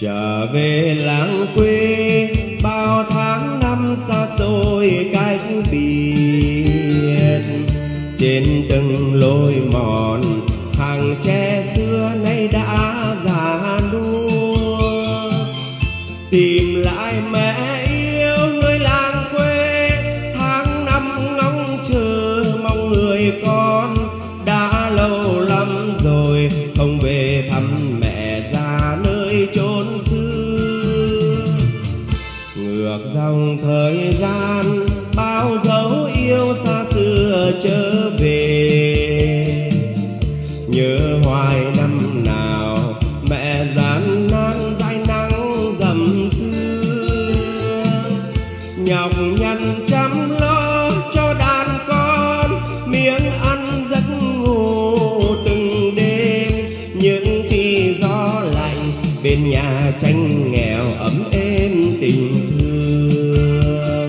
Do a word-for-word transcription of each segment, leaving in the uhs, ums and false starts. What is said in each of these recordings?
Trở về làng quê bao tháng năm xa xôi cách biệt, trên từng lối mòn hàng tre xưa nay đã già nua. Tìm lại mẹ yêu nơi làng quê, tháng năm ngóng chờ mong người con. Đã lâu lắm rồi không về thăm mẹ già nơi chốn xưa. Ngược dòng thời gian bao dấu yêu xa xưa trở về, nhớ hoài năm nào mẹ gian nan dãi nắng dầm xưa. Nhọc nhằn chăm lo cho đàn con, miếng ăn giấc ngủ từng đêm. Những khi gió lạnh bên nhà tranh nghèo ấm êm tình thương.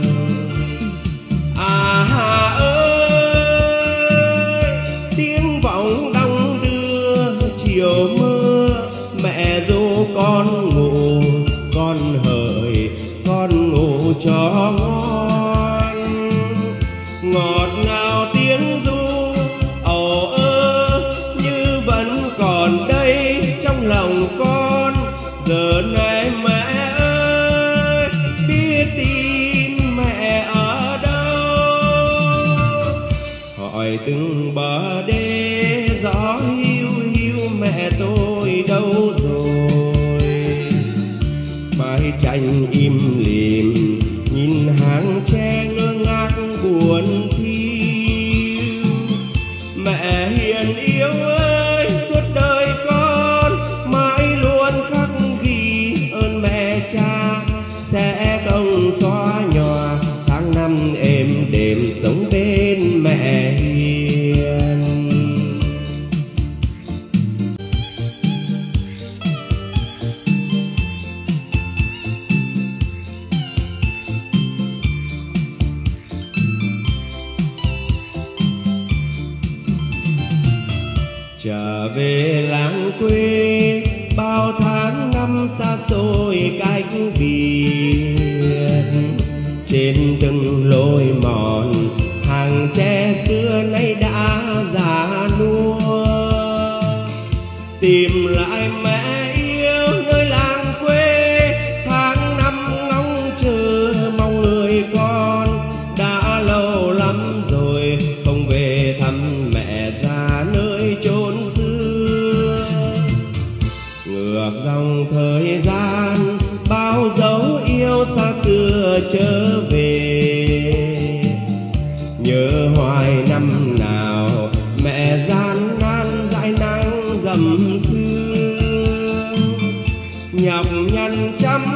À hà ơi, tiếng vọng đong đưa chiều mưa. Mẹ ru con ngủ, con hỡi con ngủ cho ngon. Ngọt ngào tiếng ru ồ ơ như vẫn còn đây trong lòng con. Giờ này mẹ ơi biết tin mẹ ở đâu. Hỏi từng bờ đê gió hiu hiu mẹ tôi đâu rồi. Mái tranh im lìm nhìn hàng tre ngơ ngác buồn thiêu. Mẹ hiền yêu ơi suốt đời con mãi luôn khắc ghi ơn mẹ cha. Sẽ không xóa nhòa tháng năm êm đềm sống bên mẹ hiền. Trở về làng quê bao tháng năm xa xôi cách biệt, trên từng lối mòn hàng tre xưa nay đã già nua. Tìm lại mẹ yêu nơi làng quê, tháng năm ngóng chờ mong người con. Đã lâu lắm rồi không về thăm mẹ già nơi chốn xưa. Ngược dòng thời gian bao dấu yêu xa xưa trở về, nhớ hoài năm nào mẹ gian nan dãi nắng dầm xưa. Nhọc nhằn chăm